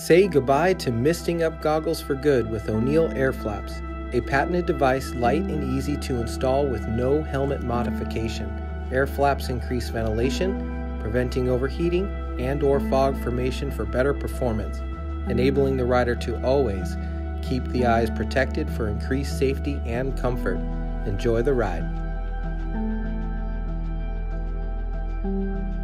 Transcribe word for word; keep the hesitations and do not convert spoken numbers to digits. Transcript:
Say goodbye to misting up goggles for good with O'Neal Airflaps, a patented device light and easy to install with no helmet modification. Airflaps increase ventilation, preventing overheating and or fog formation for better performance, enabling the rider to always keep the eyes protected for increased safety and comfort. Enjoy the ride.